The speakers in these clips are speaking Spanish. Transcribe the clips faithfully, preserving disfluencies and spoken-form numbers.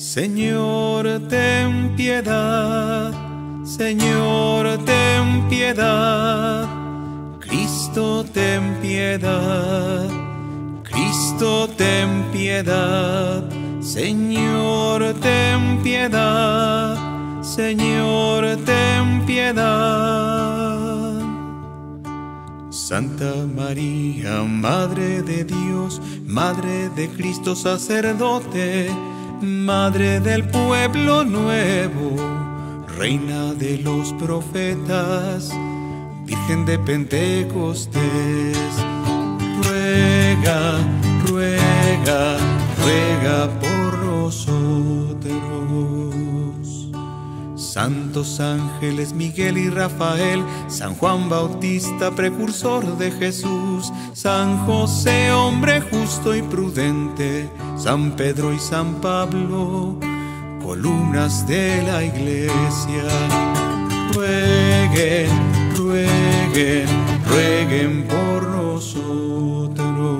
Señor, ten piedad, Señor, ten piedad, Cristo, ten piedad, Cristo, ten piedad, Señor, ten piedad, Señor, ten piedad. Santa María, Madre de Dios, Madre de Cristo sacerdote, Madre del pueblo nuevo, Reina de los profetas, Virgen de Pentecostés, ruega, ruega, ruega por nosotros. Santos ángeles Miguel y Rafael, San Juan Bautista, precursor de Jesús, San José, hombre justo y prudente, San Pedro y San Pablo, columnas de la Iglesia. Rueguen, rueguen, rueguen por nosotros.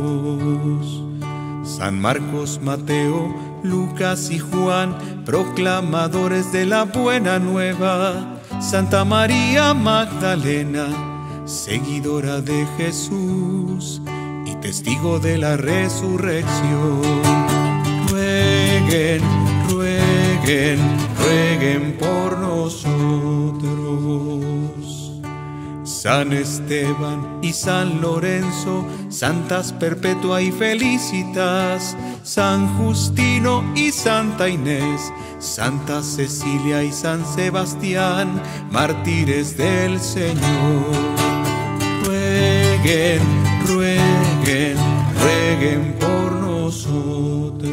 San Marcos, Mateo, Lucas y Juan, proclamadores de la buena nueva. Santa María Magdalena, seguidora de Jesús y testigo de la resurrección. Rueguen, rueguen, rueguen por nosotros. San Esteban y San Lorenzo, santas Perpetua y Felicitas, San Justino y Santa Inés, Santa Cecilia y San Sebastián, mártires del Señor. Rueguen, rueguen, rueguen por nosotros.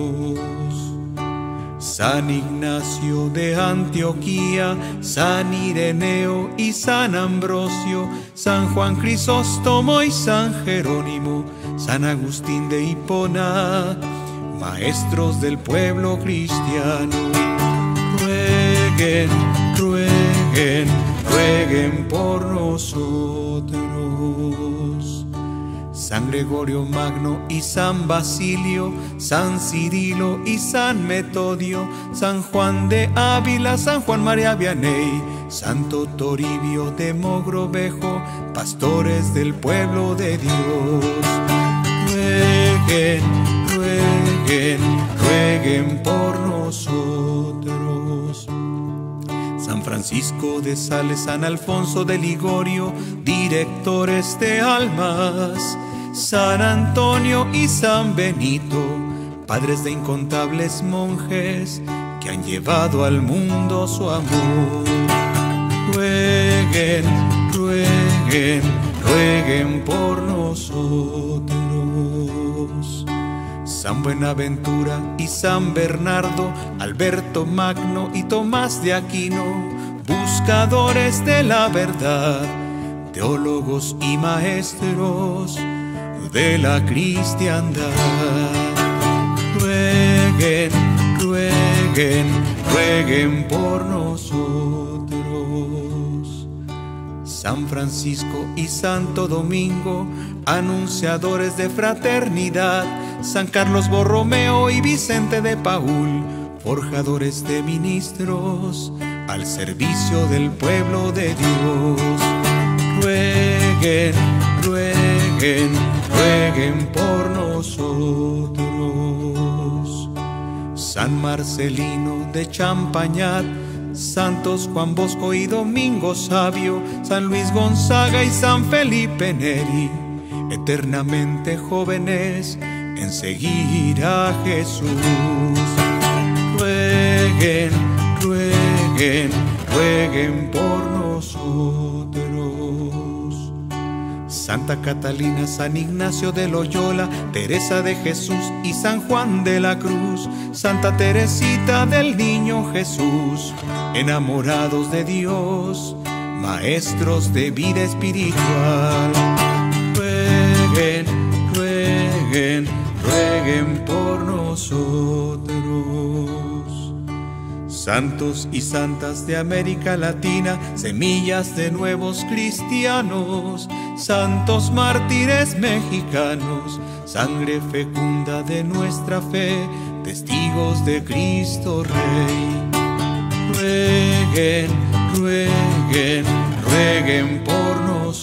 San Ignacio de Antioquía, San Ireneo y San Ambrosio, San Juan Crisóstomo y San Jerónimo, San Agustín de Hipona, maestros del pueblo cristiano. Rueguen, rueguen, rueguen por nosotros. San Gregorio Magno y San Basilio, San Cirilo y San Metodio, San Juan de Ávila, San Juan María Vianney, Santo Toribio de Mogrovejo, pastores del pueblo de Dios. Rueguen, rueguen, rueguen por nosotros. San Francisco de Sales, San Alfonso de Ligorio, directores de almas, San Antonio y San Benito, padres de incontables monjes que han llevado al mundo su amor. Rueguen, rueguen, rueguen por nosotros. San Buenaventura y San Bernardo, Alberto Magno y Tomás de Aquino, buscadores de la verdad, teólogos y maestros de la cristiandad. Rueguen, rueguen, rueguen por nosotros. San Francisco y Santo Domingo, anunciadores de fraternidad, San Carlos Borromeo y Vicente de Paúl, forjadores de ministros al servicio del pueblo de Dios. Rueguen, rueguen, rueguen por nosotros. San Marcelino de Champañat, santos Juan Bosco y Domingo Sabio, San Luis Gonzaga y San Felipe Neri, eternamente jóvenes en seguir a Jesús. Rueguen, rueguen, rueguen por nosotros. Santa Catalina, San Ignacio de Loyola, Teresa de Jesús y San Juan de la Cruz, Santa Teresita del Niño Jesús, enamorados de Dios, maestros de vida espiritual. Rueguen, rueguen, rueguen por nosotros. Santos y santas de América Latina, semillas de nuevos cristianos, santos mártires mexicanos, sangre fecunda de nuestra fe, testigos de Cristo Rey. Rueguen, rueguen, rueguen por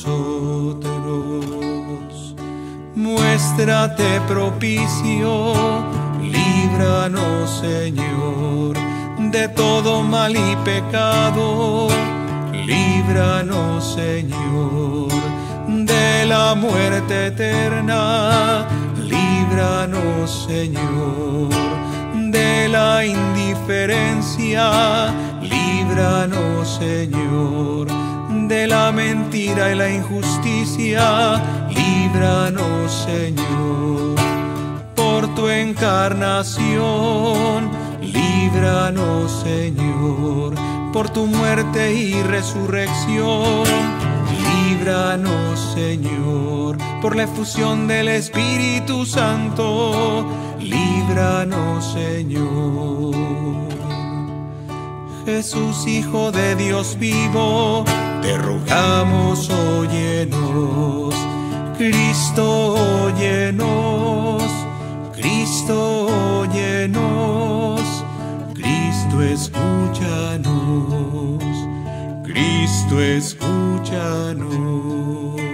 nosotros. Muéstrate propicio, líbranos, Señor, de todo mal y pecado. Líbranos, Señor, de la muerte eterna. Líbranos, Señor, de la indiferencia. Líbranos, Señor, de la mentira y la injusticia. Líbranos, Señor, por tu encarnación. Líbranos, Señor, por tu muerte y resurrección. Líbranos, Señor, por la efusión del Espíritu Santo. Líbranos, Señor. Jesús, Hijo de Dios vivo, te rogamos, óyenos. Cristo, óyenos. Cristo, óyenos. Cristo, escúchanos. Cristo, escúchanos.